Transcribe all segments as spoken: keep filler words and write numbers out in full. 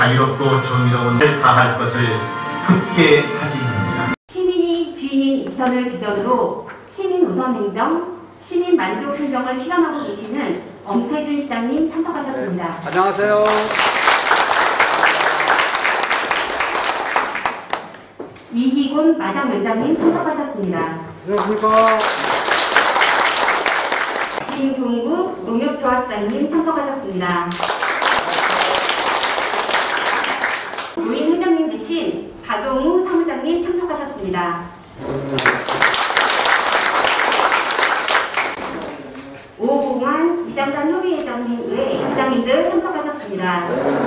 자유롭고 정의로운 데 다할 것을 굳게 다짐합니다. 시민이 주인인 인천을 기점으로 시민 우선 행정, 시민 만족 행정을 실현하고 계시는 엄태준 시장님 참석하셨습니다. 네. 안녕하세요. 이희곤 마장위원장님 참석하셨습니다. 안녕하십니까. 김종국 농협조합장님 참석하셨습니다. 노인회장님 대신 박용우 사무장님 참석하셨습니다. 오봉환 이장단 협의회장님 외 이장님들 참석하셨습니다.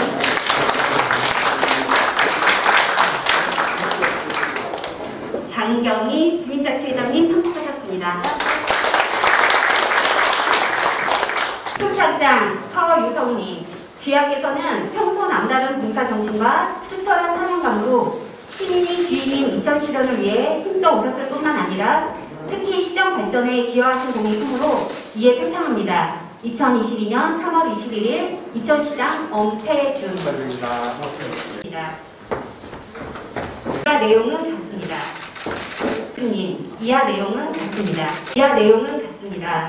장경희 주민자치회장님 참석하셨습니다. 총장장 서유성님, 귀하께서는 평소 남다른 봉사 정신과 투철한 사명감으로 시민이 주인인 인천 시련을 위해 힘써 오셨을 뿐만 아니라 특히 시정 발전에 기여하신 공이 크므로 이에 표창합니다. 이천이십이 년 삼월 이십일일 인천시장 엄태준. 축하드립니다. 이하 내용은 같습니다. 님, 이하 내용은 같습니다. 이하 내용은 같습니다.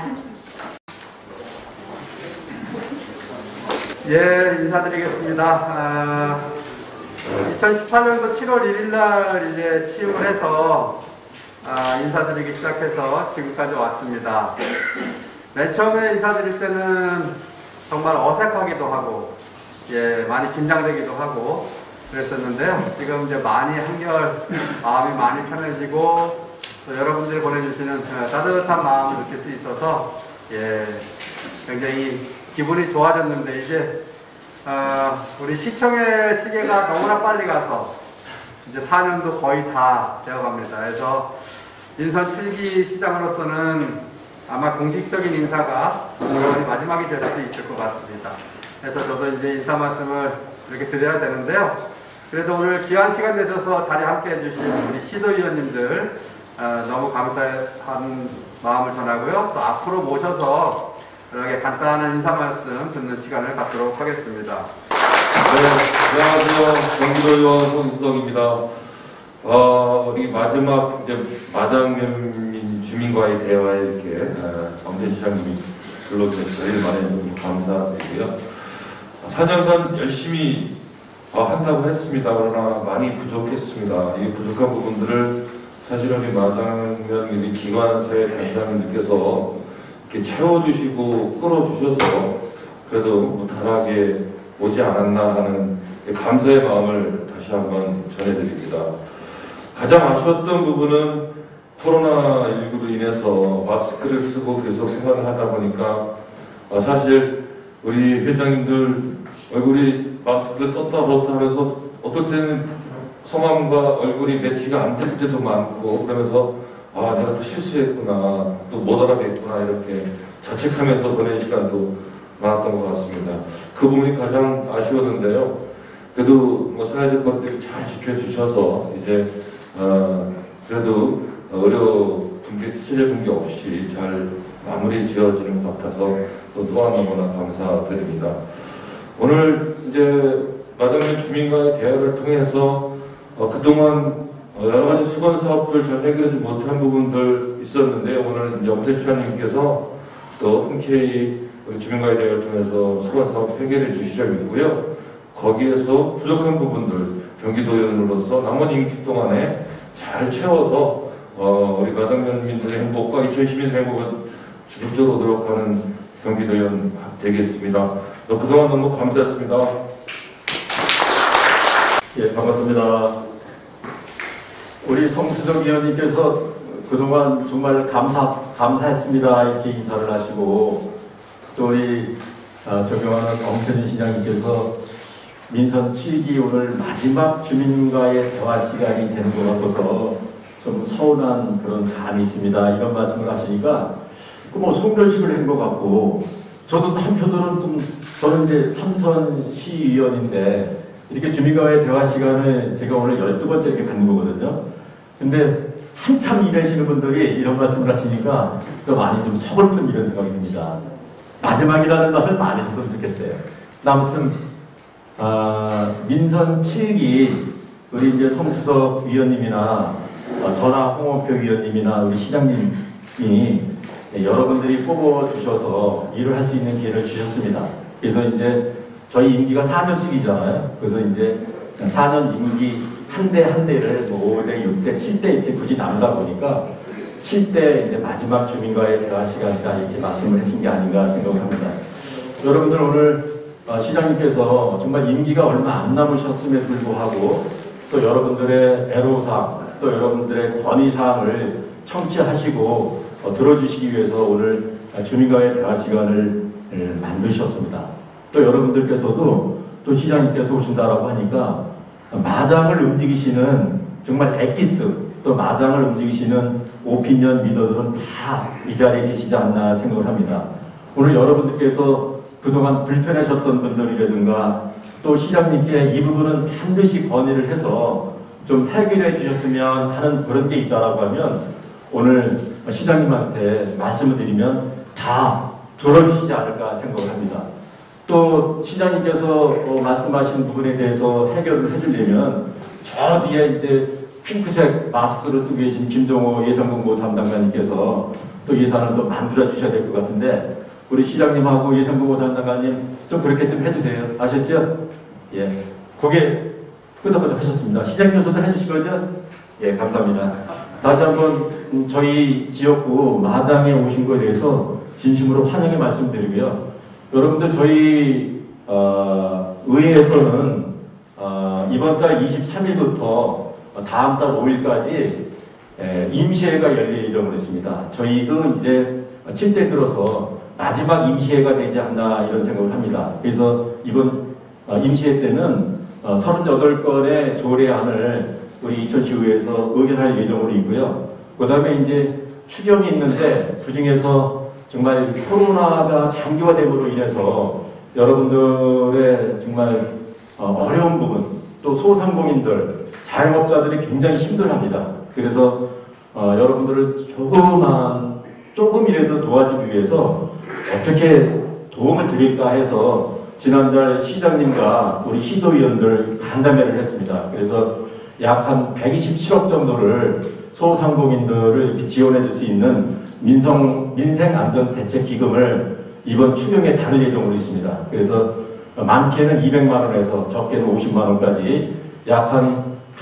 예, 인사드리겠습니다. 아, 이천십팔 년도 칠월 일일날 이제 취임을 해서 아, 인사드리기 시작해서 지금까지 왔습니다. 맨 처음에 인사드릴 때는 정말 어색하기도 하고, 예, 많이 긴장되기도 하고 그랬었는데요. 지금 이제 많이 한결 마음이 많이 편해지고 또 여러분들이 보내주시는 따뜻한 마음을 느낄 수 있어서 예, 굉장히 기분이 좋아졌는데 이제 어, 우리 시청의 시계가 너무나 빨리 가서 이제 사 년도 거의 다 되어갑니다. 그래서 인천 칠 기 시장으로서는 아마 공식적인 인사가 이번이 마지막이 될 수도 있을 것 같습니다. 그래서 저도 이제 인사 말씀을 이렇게 드려야 되는데요. 그래도 오늘 귀한 시간 내셔서 자리 함께 해주신 우리 시도위원님들 어, 너무 감사한 마음을 전하고요. 또 앞으로 모셔서 이렇게 간단한 인사 말씀 듣는 시간을 갖도록 하겠습니다. 네, 안녕하세요. 경기도의원 손수성입니다. 어, 우리 마지막 이제 마장면 주민과의 대화에 이렇게 엄태준 시장님이 불러주셔서 저희를 많이 감사드리고요. 사 년간 열심히 어, 한다고 했습니다. 그러나 많이 부족했습니다. 이 부족한 부분들을 사실은 우리 마장면 우리 기관사의 단장을 느껴서 이렇게 채워주시고 끌어주셔서 그래도 무탈하게 오지 않았나 하는 감사의 마음을 다시 한번 전해드립니다. 가장 아쉬웠던 부분은 코로나십구로 인해서 마스크를 쓰고 계속 생활을 하다 보니까 사실 우리 회장님들 얼굴이 마스크를 썼다 썼다 하면서 어떨 때는 성함과 얼굴이 매치가 안 될 때도 많고 그러면서 아 내가 또 실수했구나 또 못 알아뵙구나 이렇게 자책하면서 보낸 시간도 많았던 것 같습니다. 그 부분이 가장 아쉬웠는데요. 그래도 뭐 사회적 거리두기 잘 지켜주셔서 이제 어, 그래도 의료 붕괴, 치료 붕괴 없이 잘 마무리 지어지는 것 같아서 또, 또 하나보나 감사드립니다. 오늘 이제 마장면 주민과의 대화를 통해서 어, 그동안 여러 가지 수건 사업들 잘 해결하지 못한 부분들 있었는데 오늘 이제 엄태준 시장님께서 또 흔쾌히 우리 주민과의 대화를 통해서 수건 사업 해결해 주시자고 있고요. 거기에서 부족한 부분들 경기도의원으로서 남은 임기 동안에 잘 채워서 어, 우리 마장면민들의 행복과 이천이십 년 행복을 지속적으로 노력하는 경기도의원 되겠습니다. 그동안 너무 감사했습니다. 예, 반갑습니다. 우리 성수정 위원님께서 그동안 정말 감사, 감사했습니다. 이렇게 인사를 하시고, 또 우리 어, 존경하는 엄태준 시장님께서 민선 칠 기 오늘 마지막 주민과의 대화 시간이 되는 것 같아서 좀 서운한 그런 감이 있습니다. 이런 말씀을 하시니까 뭐 송별식을 한 것 같고, 저도 한편으로는 좀 저는 이제 삼선 시의원인데 이렇게 주민과의 대화 시간을 제가 오늘 열두 번째 이렇게 갖는 거거든요. 근데 한참 일하시는 분들이 이런 말씀을 하시니까 또 많이 좀 서글픈 이런 생각이 듭니다. 마지막이라는 말을 많이 했으면 좋겠어요. 아무튼 아, 민선 칠 기 우리 이제 성수석 위원님이나 어, 전하 홍원표 위원님이나 우리 시장님이 여러분들이 뽑아주셔서 일을 할 수 있는 기회를 주셨습니다. 그래서 이제 저희 임기가 사 년씩이잖아요. 그래서 이제 사 년 임기 한 대 한 대를 뭐 오 대, 육 대, 칠 대 이렇게 굳이 나누다 보니까 칠 대 이제 마지막 주민과의 대화 시간이다 이렇게 말씀을 하신 게 아닌가 생각합니다. 여러분들 오늘 어, 시장님께서 정말 임기가 얼마 안 남으셨음에 불구하고 또 여러분들의 애로사항, 또 여러분들의 건의사항을 청취하시고 어, 들어주시기 위해서 오늘 주민과의 대화 시간을 음, 만드셨습니다. 또 여러분들께서도 또 시장님께서 오신다라고 하니까 마장을 움직이시는 정말 엑기스, 또 마장을 움직이시는 오피니언 리더들은 다 이 자리에 계시지 않나 생각을 합니다. 오늘 여러분들께서 그동안 불편하셨던 분들이라든가 또 시장님께 이 부분은 반드시 건의를 해서 좀 해결해 주셨으면 하는 그런 게 있다라고 하면 오늘 시장님한테 말씀을 드리면 다 들어주시지 않을까 생각을 합니다. 또 시장님께서 어, 말씀하신 부분에 대해서 해결을 해주려면 저 뒤에 이제 핑크색 마스크를 쓰고 계신 김종호 예산공고 담당관님께서 또 예산을 또 만들어 주셔야 될 것 같은데 우리 시장님하고 예산공고 담당관님 좀 그렇게 좀 해주세요. 아셨죠? 예, 고개 끄덕끄덕 하셨습니다. 시장님께서도 해주실 거죠? 예, 감사합니다. 다시 한번 저희 지역구 마장에 오신 거에 대해서 진심으로 환영의 말씀드리고요. 여러분들 저희 어, 의회에서는 어, 이번 달 이십삼 일부터 다음 달 오 일까지 에, 임시회가 열릴 예정으로 있습니다. 저희도 이제 칠 대 들어서 마지막 임시회가 되지 않나 이런 생각을 합니다. 그래서 이번 어, 임시회 때는 어, 서른여덟 건의 조례안을 우리 이천시의회에서 의결할 예정으로 있고요. 그 다음에 이제 추경이 있는데 그 중에서 정말 코로나가 장기화됨으로 인해서 여러분들의 정말 어, 어려운 부분, 또 소상공인들, 자영업자들이 굉장히 힘들어합니다. 그래서 어, 여러분들을 조금만 조금이라도 도와주기 위해서 어떻게 도움을 드릴까 해서 지난달 시장님과 우리 시도위원들 간담회를 했습니다. 그래서 약 한 백이십칠억 정도를 소상공인들을 지원해 줄 수 있는 민성, 민생안전대책기금을 이번 추경에 다룰 예정으로 있습니다. 그래서 많게는 이백만 원에서 적게는 오십만 원까지 약 한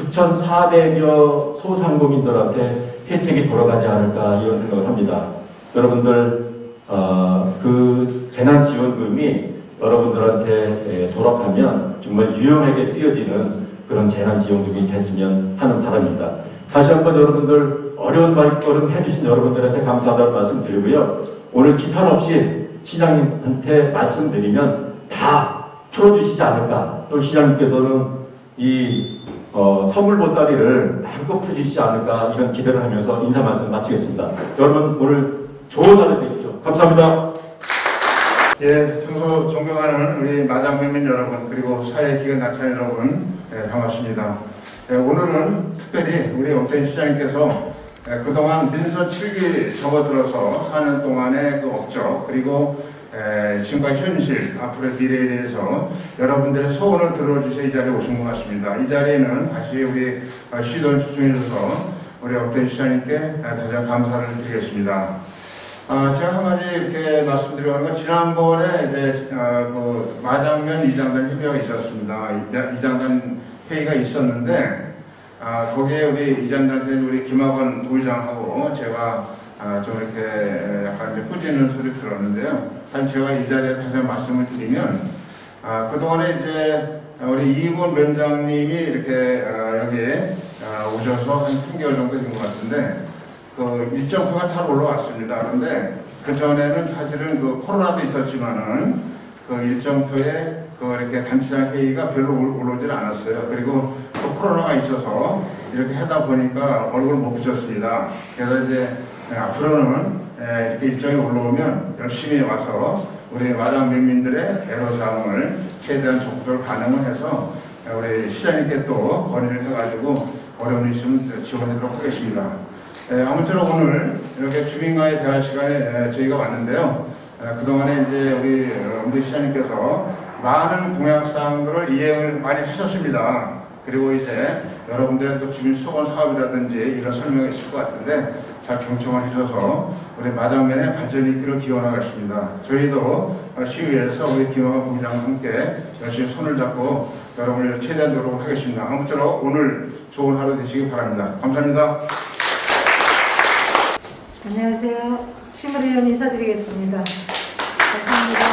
구천사백여 소상공인들한테 혜택이 돌아가지 않을까 이런 생각을 합니다. 여러분들 어, 그 재난지원금이 여러분들한테 돌아가면 정말 유용하게 쓰여지는 그런 재난지원금이 됐으면 하는 바람입니다. 다시 한번 여러분들 어려운 말걸음 해주신 여러분들한테 감사하다는 말씀 드리고요. 오늘 기탄 없이 시장님한테 말씀드리면 다 풀어주시지 않을까. 또 시장님께서는 이 어, 선물 보따리를 마음껏 풀어주시지 않을까 이런 기대를 하면서 인사 말씀 마치겠습니다. 여러분 오늘 좋은 하루 되십시오. 감사합니다. 예, 평소 존경하는 우리 마장면민 여러분 그리고 사회기관 낙선 여러분 예, 반갑습니다. 예, 오늘은 특별히 우리 엄태인 시장님께서 예, 그동안 민선 칠 기 접어들어서 사 년 동안의 그 업적 그리고 예, 지금과 현실 앞으로의 미래에 대해서 여러분들의 소원을 들어주셔서 이 자리에 오신 것 같습니다. 이 자리에는 다시 우리 시도를 집중해주셔서 우리 엄태인 시장님께 다시 한번 감사를 드리겠습니다. 아, 제가 한 가지 이렇게 말씀드리는 건 지난번에 이제 어, 그 마장면 이장단 협의가 있었습니다. 이장단 회의가 있었는데 아, 거기에 우리 이장단한테 우리 김학원 부의장하고 제가 아, 좀 이렇게 약간 이제 꾸짖는 소리 들었는데요. 한 제가 이 자리에 다시 한번 말씀을 드리면 아, 그동안에 이제 우리 이익원 위원장님이 이렇게 아, 여기에 아, 오셔서 한 삼 개월 정도 된 것 같은데 그 일정표가 잘 올라왔습니다. 그런데 그 전에는 사실은 그 코로나도 있었지만은 그 일정표에 그 이렇게 단체장 회의가 별로 올라오질 않았어요. 그리고 또 코로나가 있어서 이렇게 하다 보니까 얼굴을 못 붙였습니다. 그래서 이제 앞으로는 이렇게 일정이 올라오면 열심히 와서 우리 마장 민민들의 애로사항을 최대한 적극적으로 반영을 해서 우리 시장님께 또 건의를 해가지고 어려운 일 있으면 지원하도록 하겠습니다. 에, 아무쪼록 오늘 이렇게 주민과의 대화 시간에 에, 저희가 왔는데요. 에, 그동안에 이제 우리 엄대 시장님께서 많은 공약사항들을 이행을 많이 하셨습니다. 그리고 이제 여러분들 또 주민수건 사업이라든지 이런 설명이 있을 것 같은데 잘 경청을 해줘서 우리 마장면의 발전이 있기를 기원하겠습니다. 저희도 시의회에서 우리 김영환 부장과 함께 열심히 손을 잡고 여러분을 최대한 노력을 하겠습니다. 아무쪼록 오늘 좋은 하루 되시기 바랍니다. 감사합니다. 안녕하세요. 심의위원 인사드리겠습니다. 감사합니다.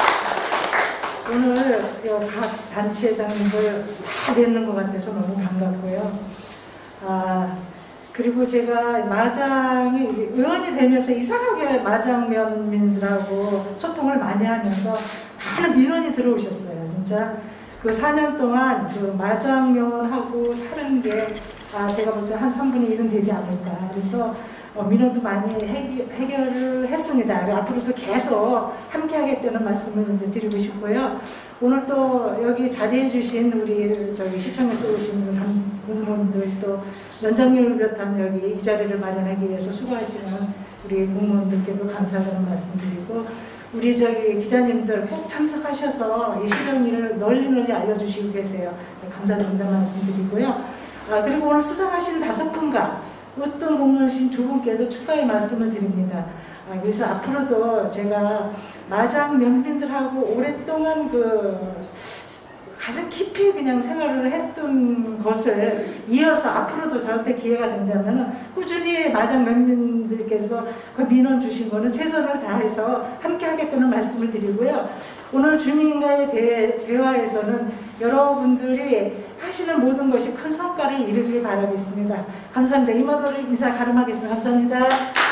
오늘 각 단체장님들 다 뵙는 것 같아서 너무 반갑고요. 아, 그리고 제가 마장이 의원이 되면서 이상하게 마장면민들하고 소통을 많이 하면서 많은 민원이 들어오셨어요. 진짜 그 사 년 동안 그 마장면하고 사는 게 아, 제가 볼 때 한 삼분의 일은 되지 않을까. 그래서 어, 민원도 많이 해결, 해결을 했습니다. 앞으로도 계속 함께 하겠다는 말씀을 이제 드리고 싶고요. 오늘 또 여기 자리해 주신 우리 저기 시청에서 오신 공무원들 또 연장님을 비롯한 여기 이 자리를 마련하기 위해서 수고하시는 우리 공무원들께도 감사하다는 말씀드리고 우리 저기 기자님들 꼭 참석하셔서 이 시정일을 널리 널리 알려주시고 계세요. 감사드린다는 말씀드리고요. 아, 그리고 오늘 수상하신 다섯 분과 어떤 공무원이신 두 분께도 축하의 말씀을 드립니다. 아, 그래서 앞으로도 제가 마장 면민들하고 오랫동안 그 가장 깊이 그냥 생활을 했던 것을 이어서 앞으로도 저한테 기회가 된다면 꾸준히 마장 면민들께서 그 민원 주신 거는 최선을 다해서 함께 하겠다는 말씀을 드리고요. 오늘 주민과의 대, 대화에서는 여러분들이 하시는 모든 것이 큰 성과를 이루길 바라겠습니다. 감사합니다. 이만으로 인사 가름하겠습니다. 감사합니다.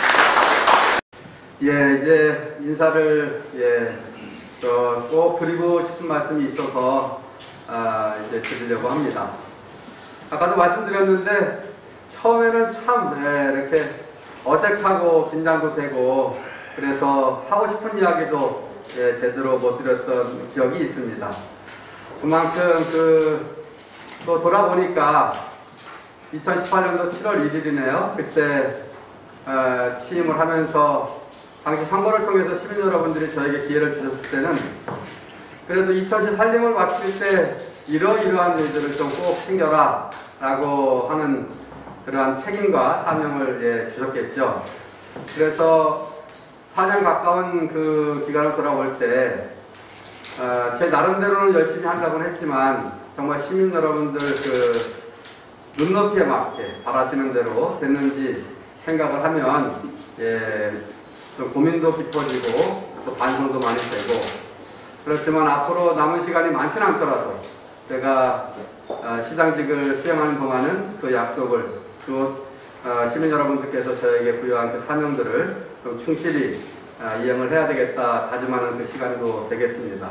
예, 이제 인사를 예, 저, 꼭 드리고 싶은 말씀이 있어서 아, 이제 드리려고 합니다. 아까도 말씀드렸는데 처음에는 참 예, 이렇게 어색하고 긴장도 되고 그래서 하고 싶은 이야기도 예, 제대로 못 드렸던 기억이 있습니다. 그만큼 그 또 돌아보니까 이천십팔 년도 칠월 일일이네요. 그때 어, 취임을 하면서 당시 선거를 통해서 시민 여러분들이 저에게 기회를 주셨을 때는 그래도 이천시 살림을 마칠 때 이러이러한 일들을 좀 꼭 챙겨라 라고 하는 그러한 책임과 사명을 예, 주셨겠죠. 그래서 사 년 가까운 그 기간을 돌아볼 때 어, 제 나름대로는 열심히 한다고는 했지만 정말 시민 여러분들 그 눈높이에 맞게 바라시는 대로 됐는지 생각을 하면 예, 또 고민도 깊어지고 또 반성도 많이 되고 그렇지만 앞으로 남은 시간이 많지는 않더라도 제가 어, 시장직을 수행하는 동안은 그 약속을 또 어, 시민 여러분들께서 저에게 부여한 그 사명들을 좀 충실히 어, 이행을 해야 되겠다 다짐하는 그 시간도 되겠습니다.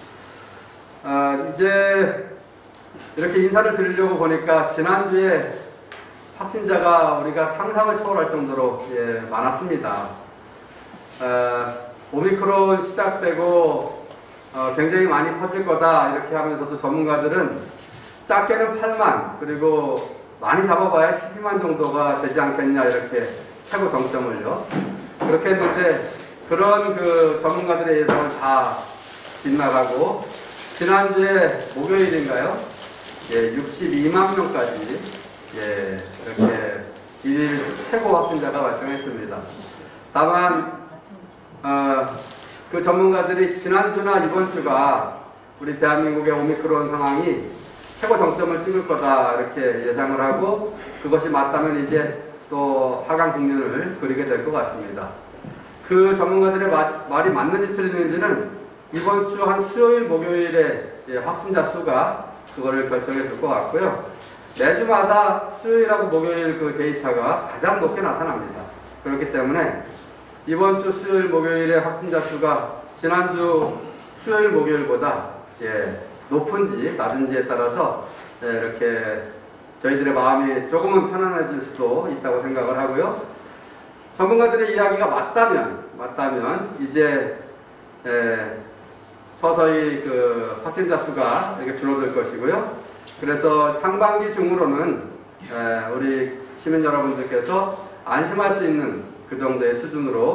어, 이제 이렇게 인사를 드리려고 보니까 지난주에 확진자가 우리가 상상을 초월할 정도로 예, 많았습니다. 어, 오미크론 시작되고 어, 굉장히 많이 퍼질 거다 이렇게 하면서도 전문가들은 작게는 팔만 그리고 많이 잡아봐야 십이만 정도가 되지 않겠냐 이렇게 최고 정점을요. 그렇게 했는데 그런 그 전문가들의 예상을 다 빗나가고 지난주에 목요일인가요? 예, 육십이만 명까지 예, 이렇게 일일 최고 확진자가 발생했습니다. 다만 어, 그 전문가들이 지난주나 이번 주가 우리 대한민국의 오미크론 상황이 최고 정점을 찍을 거다 이렇게 예상을 하고 그것이 맞다면 이제 또 하강 국면을 그리게 될 것 같습니다. 그 전문가들의 마, 말이 맞는지 틀리는지는 이번 주 한 수요일 목요일에 예, 확진자 수가 그거를 결정해 줄 것 같고요. 매주마다 수요일하고 목요일 그 데이터가 가장 높게 나타납니다. 그렇기 때문에 이번 주 수요일 목요일의 확진자 수가 지난주 수요일 목요일보다 예, 높은지 낮은지에 따라서 예, 이렇게 저희들의 마음이 조금은 편안해질 수도 있다고 생각을 하고요. 전문가들의 이야기가 맞다면 맞다면 이제 예, 서서히 그 확진자 수가 이렇게 줄어들 것이고요. 그래서 상반기 중으로는 에, 우리 시민 여러분들께서 안심할 수 있는 그 정도의 수준으로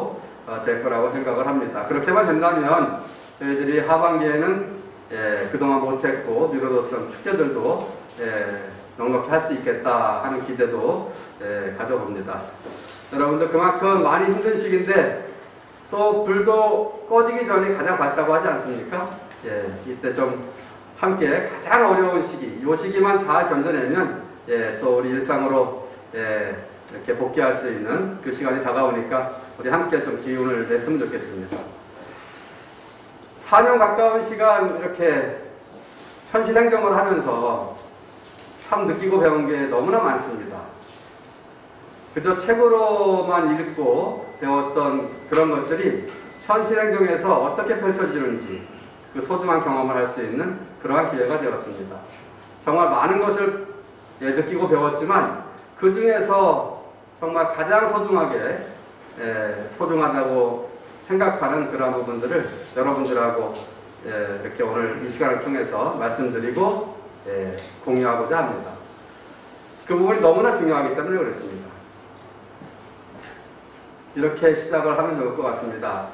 어, 될 거라고 생각을 합니다. 그렇게만 된다면 저희들이 하반기에는 예, 그동안 못했고 미뤄뒀던 축제들도 예, 넉넉히 할 수 있겠다 하는 기대도 예, 가져봅니다. 여러분들 그만큼 많이 힘든 시기인데 또 불도 꺼지기 전이 가장 밝다고 하지 않습니까? 예, 이때 좀 함께 가장 어려운 시기, 이 시기만 잘 견뎌내면 예, 또 우리 일상으로 예, 이렇게 복귀할 수 있는 그 시간이 다가오니까 우리 함께 좀 기운을 냈으면 좋겠습니다. 사 년 가까운 시간 이렇게 현실 행정을 하면서 참 느끼고 배운 게 너무나 많습니다. 그저 책으로만 읽고 배웠던 그런 것들이 현실 행정에서 어떻게 펼쳐지는지 그 소중한 경험을 할 수 있는 그러한 기회가 되었습니다. 정말 많은 것을 예, 느끼고 배웠지만 그 중에서 정말 가장 소중하게 예, 소중하다고 생각하는 그러한 부분들을 여러분들하고 예, 이렇게 오늘 이 시간을 통해서 말씀드리고 예, 공유하고자 합니다. 그 부분이 너무나 중요하기 때문에 그렇습니다. 이렇게 시작을 하면 좋을 것 같습니다.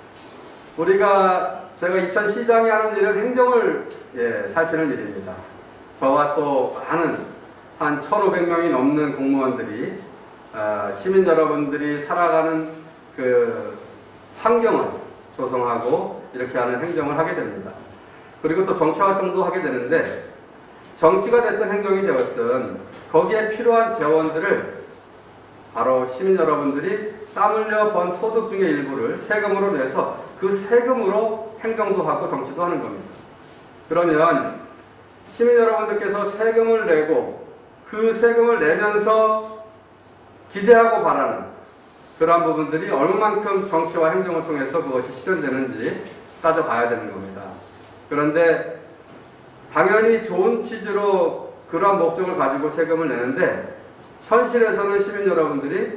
우리가 제가 이천 시장이 하는 일은 행정을 예, 살피는 일입니다. 저와 또 많은 한 천오백 명이 넘는 공무원들이 어, 시민 여러분들이 살아가는 그 환경을 조성하고 이렇게 하는 행정을 하게 됩니다. 그리고 또 정치활동도 하게 되는데 정치가 됐든 행정이 되었든 거기에 필요한 재원들을 바로 시민 여러분들이 땀 흘려 번 소득 중의 일부를 세금으로 내서 그 세금으로 행정도 하고 정치도 하는 겁니다. 그러면 시민 여러분들께서 세금을 내고 그 세금을 내면서 기대하고 바라는 그러한 부분들이 얼마만큼 정치와 행정을 통해서 그것이 실현되는지 따져봐야 되는 겁니다. 그런데 당연히 좋은 취지로 그러한 목적을 가지고 세금을 내는데 현실에서는 시민 여러분들이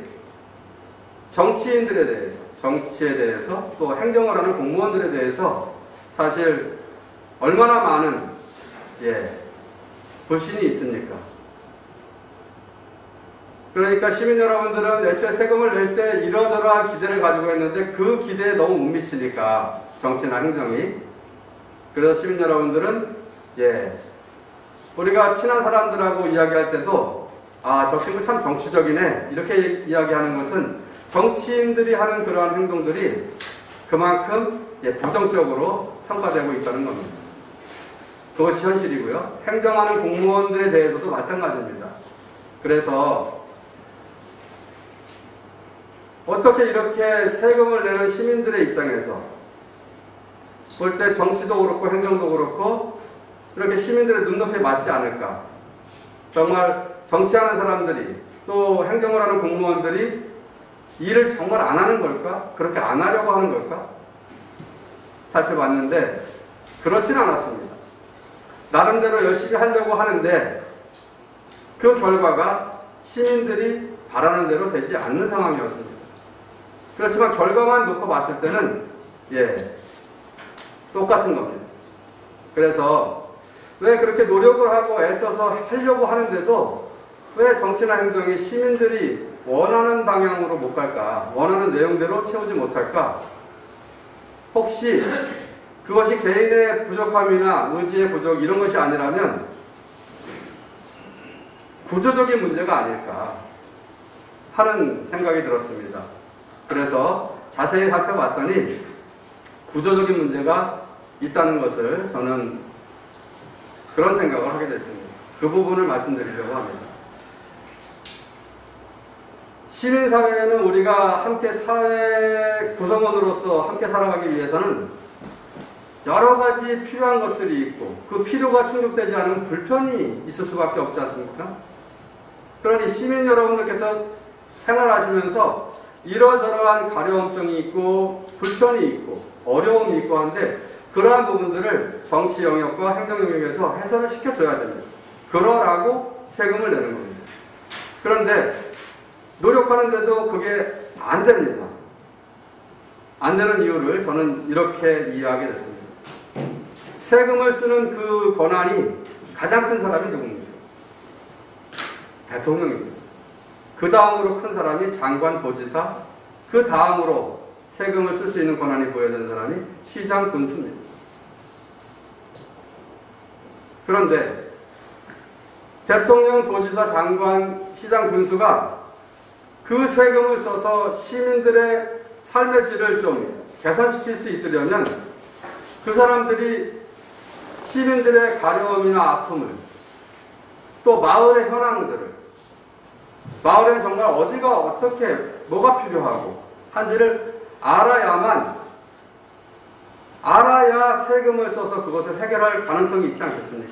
정치인들에 대해서, 정치에 대해서 또 행정을 하는 공무원들에 대해서 사실 얼마나 많은 예, 불신이 있습니까? 그러니까 시민 여러분들은 애초에 세금을 낼 때 이러저러한 기대를 가지고 있는데 그 기대에 너무 못 미치니까 정치나 행정이 그래서 시민 여러분들은 예 우리가 친한 사람들하고 이야기할 때도 아, 저 친구 참 정치적이네 이렇게 이야기하는 것은 정치인들이 하는 그러한 행동들이 그만큼 예, 부정적으로 평가되고 있다는 겁니다. 그것이 현실이고요. 행정하는 공무원들에 대해서도 마찬가지입니다. 그래서 어떻게 이렇게 세금을 내는 시민들의 입장에서 볼 때 정치도 그렇고 행정도 그렇고 이렇게 시민들의 눈높이에 맞지 않을까? 정말 정치하는 사람들이 또 행정을 하는 공무원들이 일을 정말 안 하는 걸까? 그렇게 안 하려고 하는 걸까? 살펴봤는데 그렇진 않았습니다. 나름대로 열심히 하려고 하는데 그 결과가 시민들이 바라는 대로 되지 않는 상황이었습니다. 그렇지만 결과만 놓고 봤을 때는 예 똑같은 겁니다. 그래서 왜 그렇게 노력을 하고 애써서 하려고 하는데도 왜 정치나 행정이 시민들이 원하는 방향으로 못 갈까? 원하는 내용대로 채우지 못할까? 혹시 그것이 개인의 부족함이나 의지의 부족 이런 것이 아니라면 구조적인 문제가 아닐까 하는 생각이 들었습니다. 그래서 자세히 살펴봤더니 구조적인 문제가 있다는 것을 저는 그런 생각을 하게 됐습니다. 그 부분을 말씀드리려고 합니다. 시민사회는 우리가 함께 사회 구성원으로서 함께 살아가기 위해서는 여러 가지 필요한 것들이 있고 그 필요가 충족되지 않은 불편이 있을 수밖에 없지 않습니까? 그러니 시민 여러분들께서 생활하시면서 이러저러한 가려움성이 있고 불편이 있고 어려움이 있고 한데 그러한 부분들을 정치 영역과 행정 영역에서 해소를 시켜줘야 됩니다. 그러라고 세금을 내는 겁니다. 그런데 노력하는데도 그게 안 됩니다. 안 되는 이유를 저는 이렇게 이해하게 됐습니다. 세금을 쓰는 그 권한이 가장 큰 사람이 누굽니까? 대통령입니다. 그 다음으로 큰 사람이 장관, 도지사, 그 다음으로 세금을 쓸 수 있는 권한이 부여된 사람이 시장 군수입니다. 그런데 대통령, 도지사, 장관, 시장 군수가 그 세금을 써서 시민들의 삶의 질을 좀 개선시킬 수 있으려면 그 사람들이 시민들의 가려움이나 아픔을 또 마을의 현황들을 마을에는 정말 어디가 어떻게 뭐가 필요하고 한지를 알아야만 알아야 세금을 써서 그것을 해결할 가능성이 있지 않겠습니까?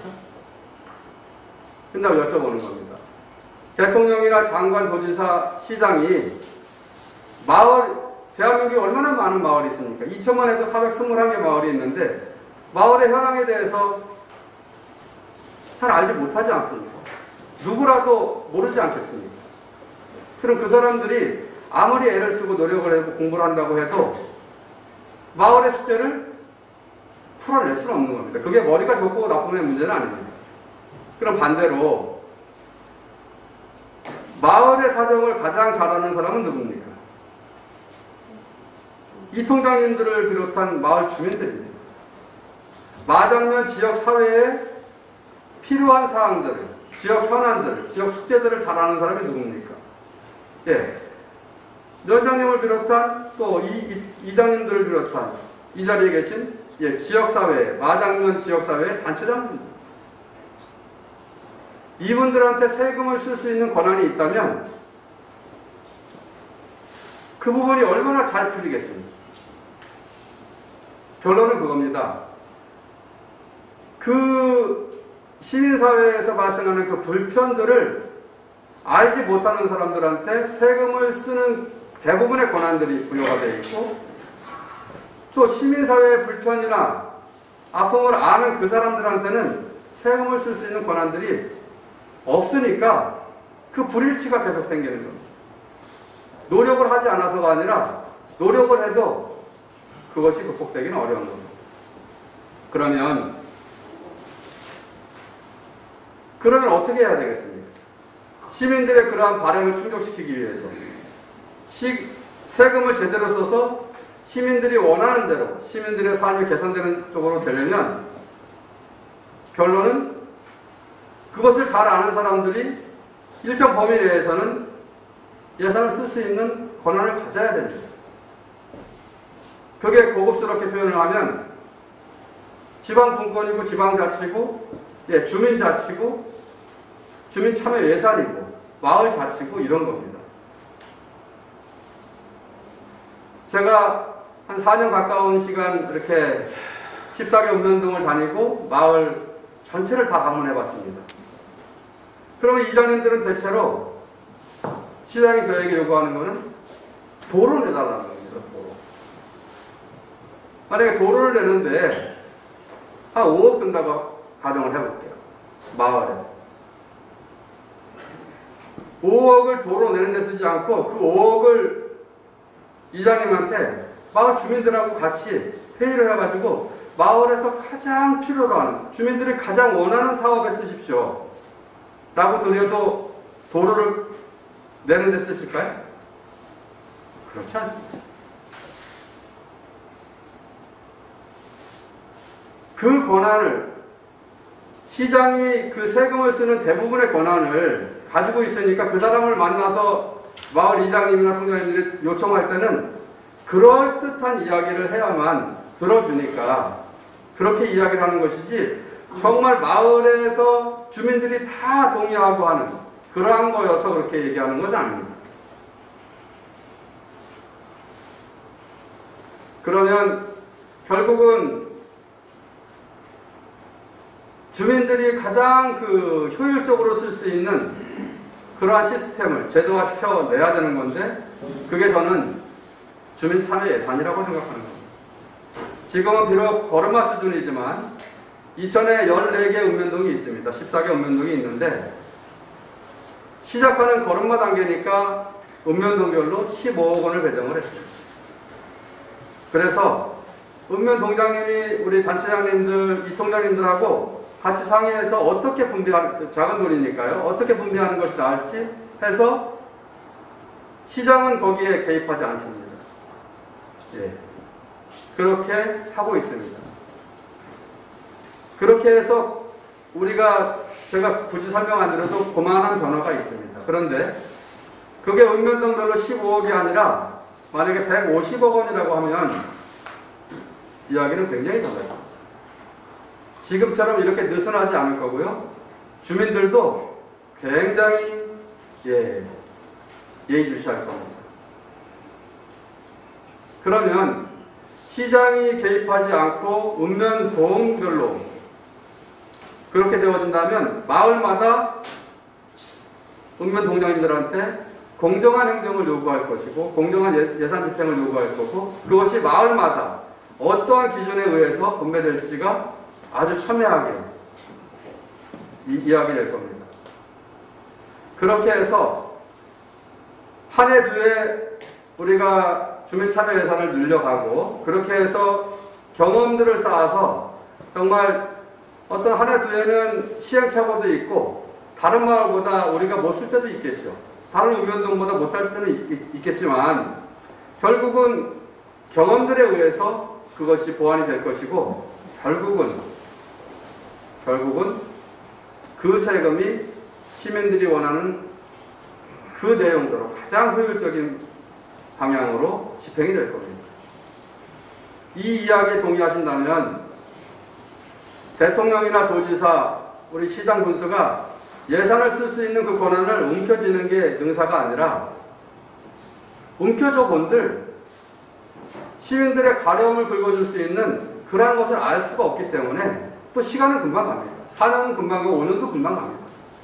근데 여쭤보는 겁니다. 대통령이나 장관, 도지사, 시장이 마을, 대한민국에 얼마나 많은 마을이 있습니까? 이천만 해도 사백이십일 개 마을이 있는데 마을의 현황에 대해서 잘 알지 못하지 않습니까? 누구라도 모르지 않겠습니까? 그럼 그 사람들이 아무리 애를 쓰고 노력을 하고 공부를 한다고 해도 마을의 숙제를 풀어낼 수는 없는 겁니다. 그게 머리가 좋고 나쁨의 문제는 아닙니다. 그럼 반대로 마을의 사정을 가장 잘 아는 사람은 누굽니까? 이 통장님들을 비롯한 마을 주민들입니다. 마장면 지역 사회에 필요한 사항들을, 지역 현안들을, 지역 숙제들을 잘 아는 사람이 누굽니까? 예. 위원장님을 비롯한 또 이, 이, 이장님들을 비롯한 이 자리에 계신 예, 지역사회, 마장면 지역사회의 단체장입니다. 이분들한테 세금을 쓸 수 있는 권한이 있다면 그 부분이 얼마나 잘 풀리겠습니까? 결론은 그겁니다. 그 시민사회에서 발생하는 그 불편들을 알지 못하는 사람들한테 세금을 쓰는 대부분의 권한들이 부여가 되어 있고 또 시민사회의 불편이나 아픔을 아는 그 사람들한테는 세금을 쓸 수 있는 권한들이 없으니까 그 불일치가 계속 생기는 겁니다. 노력을 하지 않아서가 아니라 노력을 해도 그것이 극복되기는 어려운 겁니다. 그러면 그러면 어떻게 해야 되겠습니까? 시민들의 그러한 바람을 충족시키기 위해서 시, 세금을 제대로 써서 시민들이 원하는 대로 시민들의 삶이 개선되는 쪽으로 되려면 결론은 그것을 잘 아는 사람들이 일정 범위 내에서는 예산을 쓸 수 있는 권한을 가져야 됩니다. 그게 고급스럽게 표현을 하면 지방분권이고 지방자치고 예, 주민자치고 주민참여 예산이고 마을자치고 이런 겁니다. 제가 한 사 년 가까운 시간 이렇게 십사 개 읍면동을 다니고 마을 전체를 다 방문해 봤습니다. 그러면 이장님들은 대체로 시장이 저에게 요구하는 거는 도로를 내달라는 겁니다. 도로. 만약에 도로를 내는데 한 오억 든다고 가정을 해볼게요. 마을에. 오억을 도로 내는 데 쓰지 않고 그 오억을 이장님한테 마을 주민들하고 같이 회의를 해가지고 마을에서 가장 필요로 하는 주민들이 가장 원하는 사업에 쓰십시오 라고 드려도 도로를 내는 데 쓰실까요? 그렇지 않습니다. 그 권한을 시장이 그 세금을 쓰는 대부분의 권한을 가지고 있으니까 그 사람을 만나서 마을 이장님이나 통장님들이 요청할 때는 그럴듯한 이야기를 해야만 들어주니까 그렇게 이야기를 하는 것이지 정말 마을에서 주민들이 다 동의하고 하는 그러한 거여서 그렇게 얘기하는 것은 아닙니다. 그러면 결국은 주민들이 가장 그 효율적으로 쓸 수 있는 그러한 시스템을 제도화시켜 내야 되는 건데 그게 저는 주민 참여 예산이라고 생각하는 겁니다. 지금은 비록 걸음마 수준이지만 이천에 열네 개 읍면동이 있습니다. 십사 개 읍면동이 있는데 시작하는 걸음마 단계니까 읍면동별로 십오억 원을 배정을 했습니다. 그래서 읍면동장님이 우리 단체장님들, 이 통장님들하고 같이 상의해서 어떻게 분배하는, 작은 돈이니까요. 어떻게 분배하는 것이 나을지 해서 시장은 거기에 개입하지 않습니다. 예. 그렇게 하고 있습니다. 그렇게 해서 우리가 제가 굳이 설명 안 드려도 그만한 변화가 있습니다. 그런데 그게 읍면동별로 십오억이 아니라 만약에 백오십억 원이라고 하면 이야기는 굉장히 달라요. 지금처럼 이렇게 느슨하지 않을 거고요. 주민들도 굉장히 예, 예의주시할 겁니다. 그러면 시장이 개입하지 않고 읍면동별로 그렇게 되어진다면 마을마다 읍면동장님들한테 공정한 행정을 요구할 것이고 공정한 예산 집행을 요구할 거고 그것이 마을마다 어떠한 기준에 의해서 분배될지가 아주 첨예하게 이, 이야기될 겁니다. 그렇게 해서 한 해 두 해 우리가 주민참여 예산을 늘려가고 그렇게 해서 경험들을 쌓아서 정말 어떤 한 해 두 해는 시행착오도 있고 다른 마을보다 우리가 못 쓸 때도 있겠죠. 다른 읍면동보다 못할 때는 있, 있겠지만 결국은 경험들에 의해서 그것이 보완이 될 것이고 결국은 결국은 그 세금이 시민들이 원하는 그 내용대로 가장 효율적인 방향으로 집행이 될 겁니다. 이 이야기에 동의하신다면 대통령이나 도지사, 우리 시장 군수가 예산을 쓸 수 있는 그 권한을 움켜쥐는 게 능사가 아니라 움켜줘 본들 시민들의 가려움을 긁어줄 수 있는 그러한 것을 알 수가 없기 때문에 또 시간은 금방 갑니다. 사 년은 금방 가고 오 년도 금방 갑니다.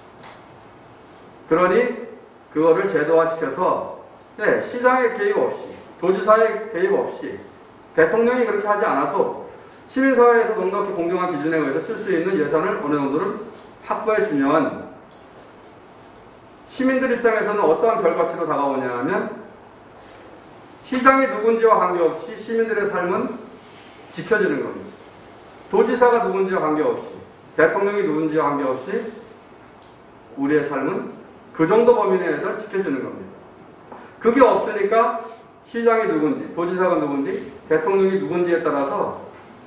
그러니 그거를 제도화시켜서 네, 시장의 개입 없이 도지사의 개입 없이 대통령이 그렇게 하지 않아도 시민사회에서 넉넉히 공정한 기준에 의해서 쓸 수 있는 예산을 어느 정도를 확보해 주면 시민들 입장에서는 어떠한 결과치로 다가오냐 하면 시장이 누군지와 관계없이 시민들의 삶은 지켜지는 겁니다. 도지사가 누군지와 관계없이 대통령이 누군지와 관계없이 우리의 삶은 그 정도 범위 내에서 지켜지는 겁니다. 그게 없으니까 시장이 누군지 도지사가 누군지 대통령이 누군지에 따라서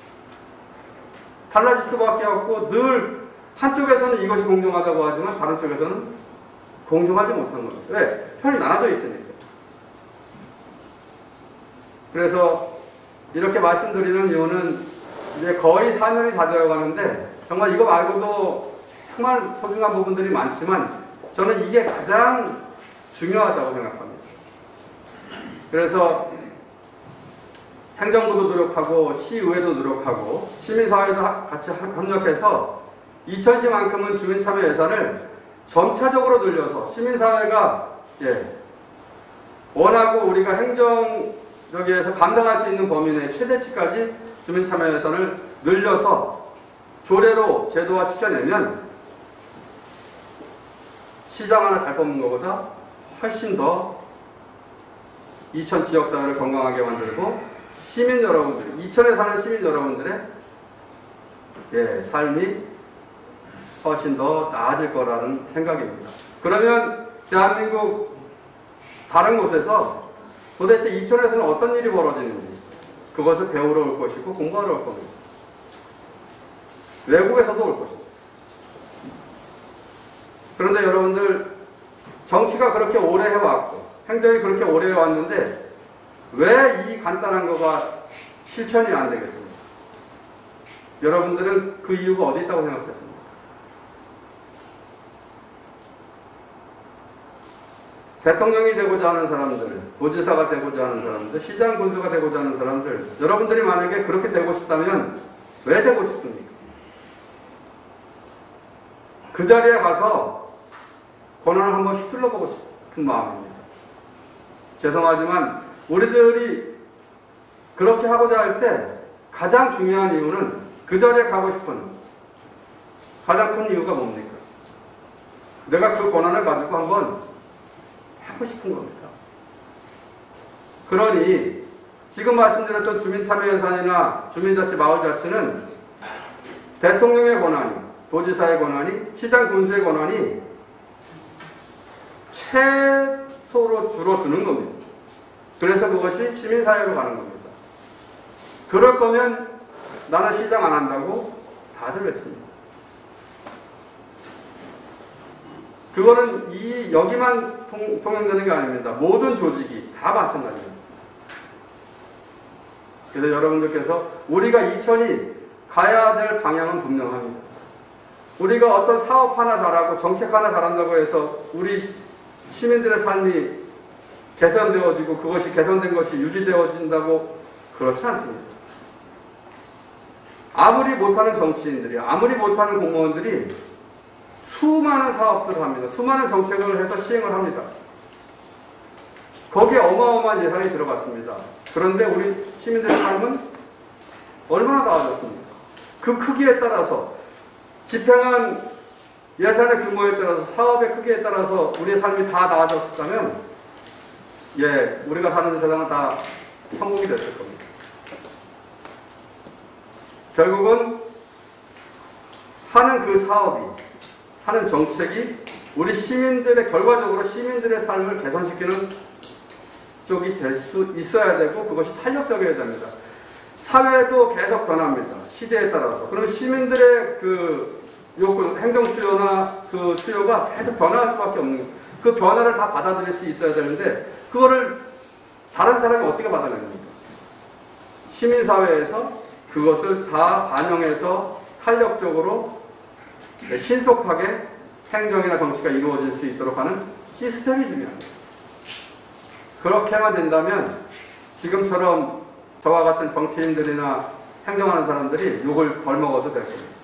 달라질 수밖에 없고 늘 한쪽에서는 이것이 공정하다고 하지만 다른 쪽에서는 공정하지 못한 겁니다. 왜? 편이 나눠져 있으니까. 그래서 이렇게 말씀드리는 이유는 이제 거의 사 년이 다 되어 가는데 정말 이거 말고도 정말 소중한 부분들이 많지만 저는 이게 가장 중요하다고 생각합니다. 그래서 행정부도 노력하고 시의회도 노력하고 시민사회도 같이 협력해서 이천시만큼은 주민참여 예산을 점차적으로 늘려서 시민사회가 예, 원하고 우리가 행정적에서 감당할 수 있는 범위 내 최대치까지 주민참여 예산을 늘려서 조례로 제도화 시켜내면 시장 하나 잘 뽑는 것보다 훨씬 더 이천 지역사회를 건강하게 만들고 시민 여러분들, 이천에 사는 시민 여러분들의 예, 삶이 훨씬 더 나아질 거라는 생각입니다. 그러면 대한민국 다른 곳에서 도대체 이천에서는 어떤 일이 벌어지는지 그것을 배우러 올 것이고 공부하러 올 겁니다. 외국에서도 올 것입니다. 그런데 여러분들 정치가 그렇게 오래 해왔고 행정이 그렇게 오래 해왔는데 왜 이 간단한 거가 실천이 안 되겠습니까? 여러분들은 그 이유가 어디 있다고 생각하십니까? 대통령이 되고자 하는 사람들, 도지사가 되고자 하는 사람들, 시장 군수가 되고자 하는 사람들, 여러분들이 만약에 그렇게 되고 싶다면 왜 되고 싶습니까? 그 자리에 가서 권한을 한번 휘둘러보고 싶은 마음입니다. 죄송하지만 우리들이 그렇게 하고자 할 때 가장 중요한 이유는 그 자리에 가고 싶은 가장 큰 이유가 뭡니까? 내가 그 권한을 가지고 한번 하고 싶은 겁니다. 그러니 지금 말씀드렸던 주민참여예산이나 주민자치, 마을자치는 대통령의 권한이, 도지사의 권한이, 시장 군수의 권한이 최소로 줄어드는 겁니다. 그래서 그것이 시민사회로 가는 겁니다. 그럴 거면 나는 시장 안 한다고 다들 했습니다. 그거는 이 여기만 통, 통용되는 게 아닙니다. 모든 조직이 다 마찬가지입니다. 그래서 여러분들께서 우리가 이천이 가야 될 방향은 분명합니다. 우리가 어떤 사업 하나 잘하고 정책 하나 잘한다고 해서 우리 시민들의 삶이 개선되어지고 그것이 개선된 것이 유지되어진다고 그렇지 않습니다. 아무리 못하는 정치인들이, 아무리 못하는 공무원들이 수많은 사업들을 합니다. 수많은 정책을 해서 시행을 합니다. 거기에 어마어마한 예산이 들어갔습니다. 그런데 우리 시민들의 삶은 얼마나 나아졌습니까? 그 크기에 따라서, 집행한 예산의 규모에 따라서, 사업의 크기에 따라서 우리의 삶이 다 나아졌다면, 예, 우리가 사는 세상은 다 성공이 됐을 겁니다. 결국은 하는 그 사업이, 하는 정책이 우리 시민들의, 결과적으로 시민들의 삶을 개선시키는 쪽이 될 수 있어야 되고, 그것이 탄력적이어야 됩니다. 사회도 계속 변합니다. 시대에 따라서. 그러면 시민들의 그 요구, 행정 수요나 그 수요가 계속 변화할 수밖에 없는 거예요. 그 변화를 다 받아들일 수 있어야 되는데, 그거를 다른 사람이 어떻게 받아냅니까? 시민사회에서 그것을 다 반영해서 탄력적으로 신속하게 행정이나 정치가 이루어질 수 있도록 하는 시스템이 중요합니다. 그렇게만 된다면 지금처럼 저와 같은 정치인들이나 행정하는 사람들이 욕을 벌먹어도 될 겁니다.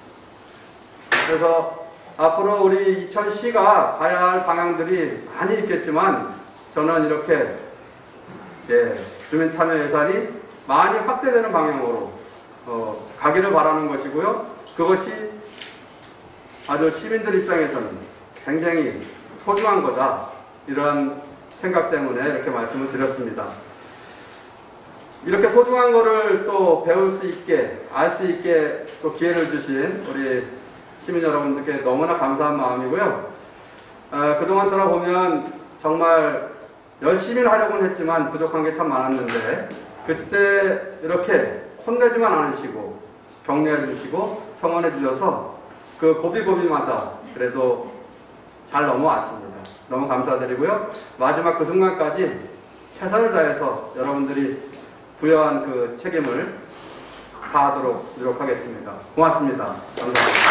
그래서 앞으로 우리 이천시가 가야 할 방향들이 많이 있겠지만, 저는 이렇게 예, 주민 참여 예산이 많이 확대되는 방향으로 어, 가기를 바라는 것이고요. 그것이 아주 시민들 입장에서는 굉장히 소중한 거다, 이러한 생각 때문에 이렇게 말씀을 드렸습니다. 이렇게 소중한 거를 또 배울 수 있게, 알 수 있게 또 기회를 주신 우리 시민 여러분들께 너무나 감사한 마음이고요. 어, 그동안 돌아보면 정말 열심히 하려고는 했지만 부족한 게 참 많았는데, 그때 이렇게 혼내지만 않으시고 격려해 주시고 성원해 주셔서 그 고비고비마다 그래도 잘 넘어왔습니다. 너무 감사드리고요. 마지막 그 순간까지 최선을 다해서 여러분들이 부여한 그 책임을 다하도록 노력하겠습니다. 고맙습니다. 감사합니다.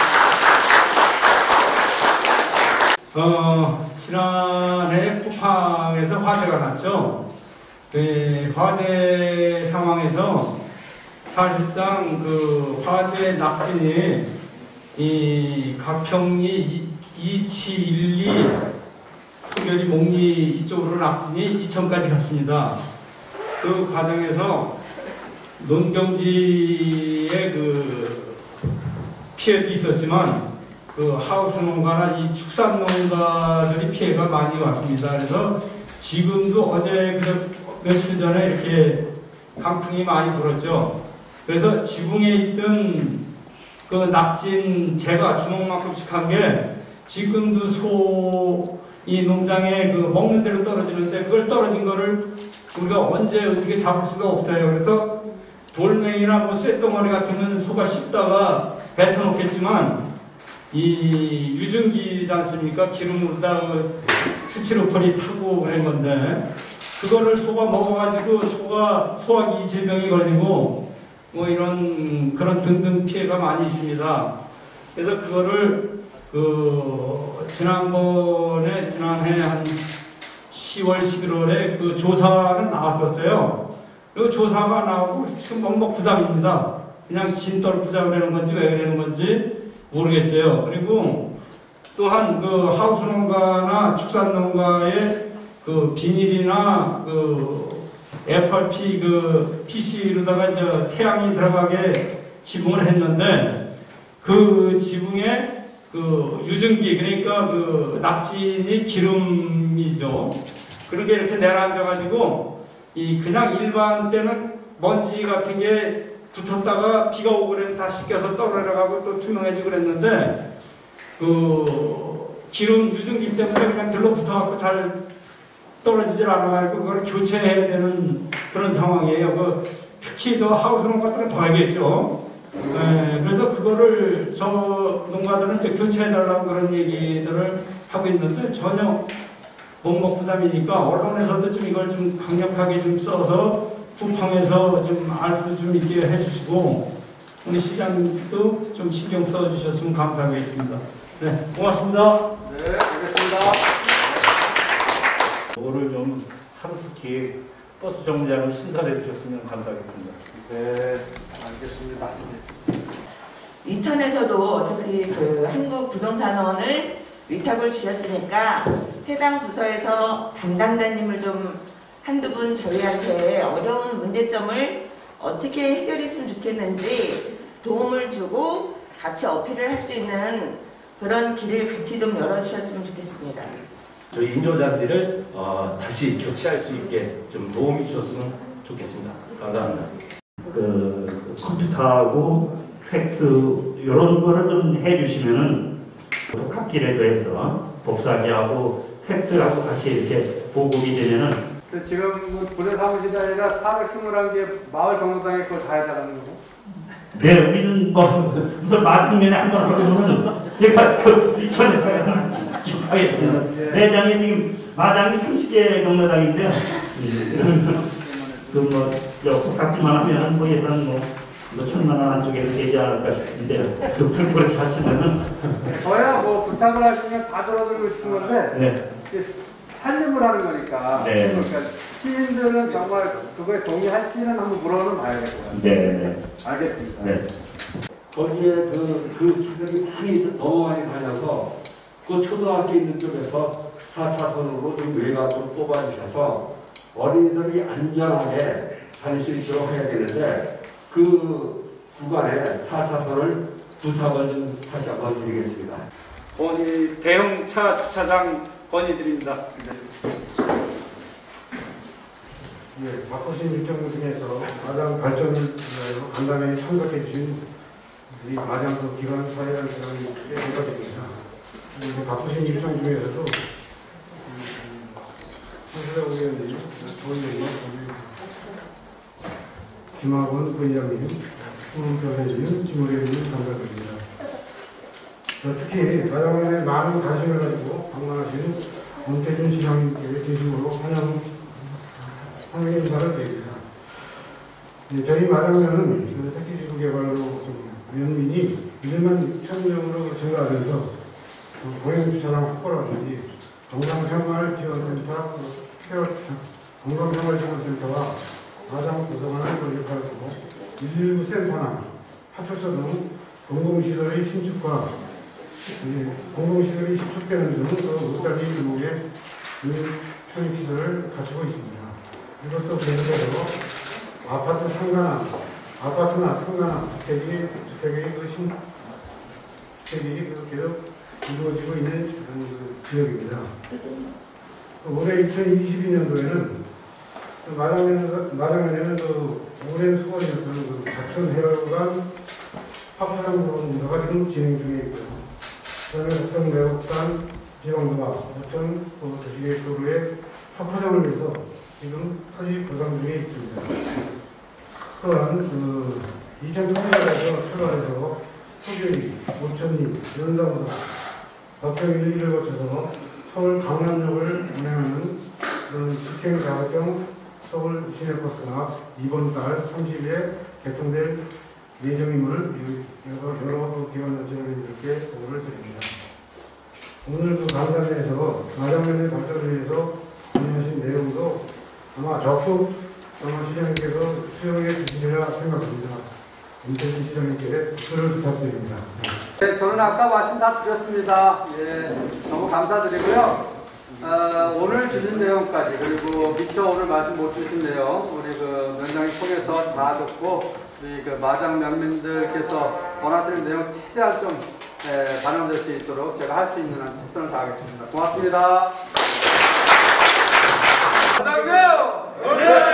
어, 지난해 쿠팡에서 화재가 났죠. 그 화재 상황에서 사실상 그 화재 낙진이 이 가평리 이칠일이 특별히 목리 이쪽으로 낙진이 이천까지 갔습니다. 그 과정에서 농경지의 그 피해도 있었지만 그 하우스 농가나 이 축산 농가들이 피해가 많이 왔습니다. 그래서 지금도 어제 그 며칠 전에 이렇게 강풍이 많이 불었죠. 그래서 지붕에 있던 그 낙진 재가 주먹만큼씩 한 게 지금도 소 이 농장에 그 먹는 대로 떨어지는데, 그걸 떨어진 거를 우리가 언제 어떻게 잡을 수가 없어요. 그래서 돌멩이나 뭐 쇳덩어리 같은 건 소가 씹다가 뱉어놓겠지만, 이 유증기지 않습니까? 기름으로다 스티로폴이 타고 그런 건데, 그거를 소가 먹어가지고 소가 소화기 질병이 걸리고 뭐 이런 그런 등등 피해가 많이 있습니다. 그래서 그거를 그 지난번에 지난해 한 시월 십일월에 그 조사는 나왔었어요. 그 조사가 나오고 지금 너무 부담입니다. 그냥 진떨 부담이라는 건지 왜 그러는 건지 모르겠어요. 그리고 또한 그 하우스 농가나 축산 농가의 그 비닐이나 그 에프알피 그 피씨로다가 이제 태양이 들어가게 지붕을 했는데, 그 지붕에 그 유증기, 그러니까 그 낙진이 기름이죠. 그렇게 이렇게 내려앉아가지고 이 그냥 일반 때는 먼지 같은 게 붙었다가 비가 오고 그러면 다 씻겨서 떨어져가고 또 투명해지고 그랬는데, 그 기름 유증기 때문에 그냥 들러붙어갖고 잘 떨어지질 않아가지고 그걸 교체해야 되는 그런 상황이에요. 그 특히 더 하우스 농가들은 더 알겠죠. 네, 그래서 그거를 저 농가들은 이제 교체해달라고 그런 얘기들을 하고 있는데 전혀 원목 부담이니까 언론에서도 좀 이걸 좀 강력하게 좀 써서 쿠팡에서 좀 알 수 좀 있게 해주시고 우리 시장님도 좀 신경 써주셨으면 감사하겠습니다. 네, 고맙습니다. 네, 알겠습니다. 오늘 좀 하루속히 버스 정류장을 신설해 주셨으면 감사하겠습니다. 네, 알겠습니다. 이천에서도 어차피 그 한국부동산원을 위탁을 주셨으니까 해당 부서에서 담당자님을 좀 한두 분 저희한테 어려운 문제점을 어떻게 해결했으면 좋겠는지 도움을 주고 같이 어필을 할 수 있는 그런 길을 같이 좀 열어주셨으면 좋겠습니다. 저희 인조잔디를 어, 다시 교체할 수 있게 좀 도움이 주셨으면 좋겠습니다. 감사합니다. 그 컴퓨터하고 팩스 이런 거를 좀 해주시면은 독학기라도 해서 복사기 하고 팩스하고 같이 이렇게 보급이 되면은 지금 부대 사무실이 아니라 사백이십일 개 마을 경로당에 그걸 다 해달라는 거고. 네, 우리는 뭐 무슨 맞은면에 한번 하면은 제가 그 이천에서 축하했습니다. 매장이 지금 마당이 삼십 개 경로당인데 그뭐 독학기만 하면 뭐 예산 뭐 천만 원 안쪽에서 되지 않을까 싶은데 그 풀고를 하시면은 저야 뭐 부탁을 하시면 다 들어드리고 싶은 건데 네. 살림을 하는 거니까. 네. 그러니까 시민들은 정말 그거에 동의할지는 한번 물어는 봐야겠고요. 네, 네. 알겠습니다. 네. 거기에 그, 그 기술이 많이, 너무 많이 다녀서 그 초등학교 있는 쪽에서 사 차선으로 좀 외곽으로 뽑아주셔서 어린이들이 안전하게 다닐 수 있도록 해야 되는데 그 구간에 사 차선을 부탁을 좀 다시 한번 드리겠습니다. 건의 대형차 주차장 건의드립니다. 네, 바쁘신 일정 중에서 마장 발전을 위하여 간담회에 참석해 주신 우리 마장 그 기관 사회단체장님께 감사드립니다. 이제 바쁘신 일정 중에서도 한수정 의원님, 조의원님, 김학원 부의장님, 홍은표 회장님, 김우리 의원님 감사드립니다. 특히 마장면에 많은 관심을 가지고 방문하신 원태준 시장님께 진심으로 환영, 환영 인사를 드립니다. 네, 저희 마장면은 택지지구 개발로 면민이 일만 이천 명으로 증가하면서 공영주차장 확보라든지 건강생활지원센터, 건강생활지원센터와 마장 구성하는 걸 역할하고 일일구 센터나 파출소 등 공공시설의 신축과 공공시설이 신축되는 등 그 몇가지 규모의 편입시설을 갖추고 있습니다. 이것도 계속해서 아파트 상가나 아파트나 상가나 주택이 주택의 그 신, 주택이 계속 이루어지고 있는 그 지역입니다. 올해 이천이십이 년도에는 마장면에는, 마장면에는 그 오랜 수건이었던 그 자천 해열관 파파장 공사가 지금 진행 중에 있고요. 그다음에 어떤 매국단 지방도와 어떤 그 도시계획도로의 파파장을 위해서 지금 토지 보상 중에 있습니다. 또한 그 이천팔 년에서 출발해서 소교리, 오천리, 연사보다 덕평 일을 거쳐서 서울 강남역을 운행하는 그런 직행 자가용 서울 시내버스가 이번 달 삼십 일에 개통될 예정임을 여러, 여러 기관단체장님들께 보고를 드립니다. 오늘 그 간담회에서 마장면의 발전을 위해서 논의하신 내용도 아마 적극 아마 시장님께서 수용해 주시리라 생각합니다. 임태진 시장님께 박수를 부탁드립니다. 네, 저는 아까 말씀 다 드렸습니다. 예, 너무 감사드리고요. 어, 오늘 주신 내용까지 그리고 미처 오늘 말씀 못 주신 내용 우리 그 면장이 통해서 다 듣고 우리 그 마장 면민들께서 원하시는 내용 최대한 좀 예, 반영될 수 있도록 제가 할 수 있는 한 최선을 다하겠습니다. 고맙습니다. 마장면!